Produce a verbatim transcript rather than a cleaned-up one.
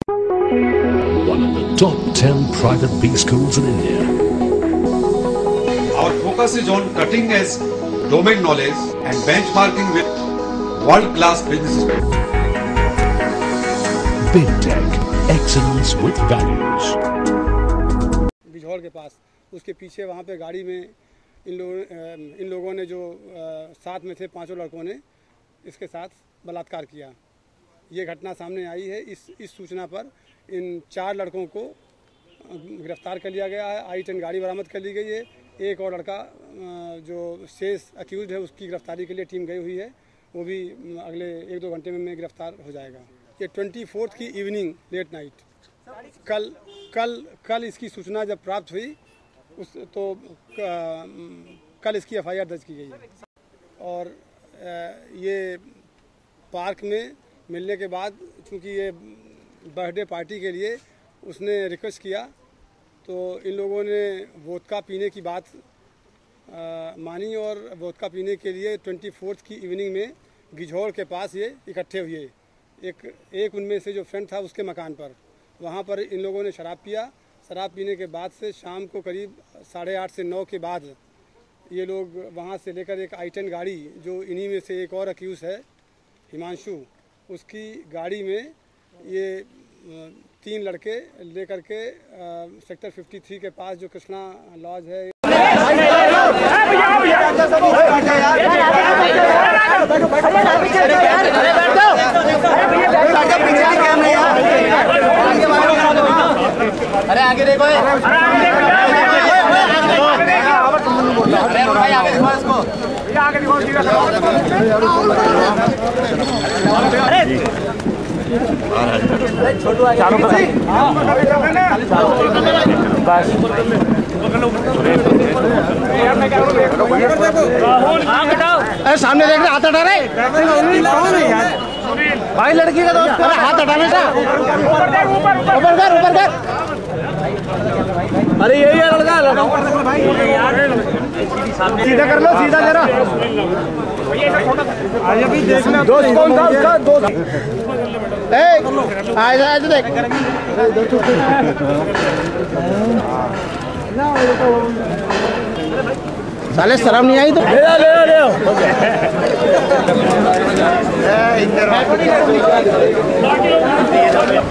One of the top ten private B schools in India. Our focus is on cutting edge domain knowledge and benchmarking with world-class businesses. Big Tech, excellence with values. Bijaul के पास उसके पीछे वहाँ पे गाड़ी में इन लोगों इन लोगों ने जो साथ में थे पांचों लड़कों ने इसके साथ बलात्कार किया। ये घटना सामने आई है। इस इस सूचना पर इन चार लड़कों को गिरफ्तार कर लिया गया है। आई टेन गाड़ी बरामद कर ली गई है। एक और लड़का जो शेष अक्यूज है उसकी गिरफ्तारी के लिए टीम गई हुई है। वो भी अगले एक दो घंटे में गिरफ्तार हो जाएगा। ये ट्वेंटी फोर्थ की इवनिंग लेट नाइट कल कल कल इसकी सूचना जब प्राप्त हुई उस तो कल इसकी एफ आई आर दर्ज की गई है। और ये पार्क में मिलने के बाद चूँकि ये बर्थडे पार्टी के लिए उसने रिक्वेस्ट किया तो इन लोगों ने वोदका पीने की बात आ, मानी और वोदका पीने के लिए ट्वेंटी फोर्थ की इवनिंग में गिझौड़ के पास ये इकट्ठे हुए। एक एक उनमें से जो फ्रेंड था उसके मकान पर वहाँ पर इन लोगों ने शराब पिया। शराब पीने के बाद से शाम को करीब साढ़े आठ से नौ के बाद ये लोग वहाँ से लेकर एक आई टेन गाड़ी जो इन्हीं में से एक और अक्यूज़ है हिमांशु, उसकी गाड़ी में ये तीन लड़के लेकर के सेक्टर तिरेपन के पास जो कृष्णा लॉज है अरे आगे देखो आगे देखो अरे सामने देख रहे हाथ हटा रहे कौन है यार भाई लड़की का दोस्त। अरे हाथ हटाने का ऊपर कर ऊपर कर। अरे यही है लड़का सीधा कर लो सीधा जरा। अभी देखना दोस्त कौन था उसका दोस्त। आज देख साले शर्म नहीं आई तो ले ले ले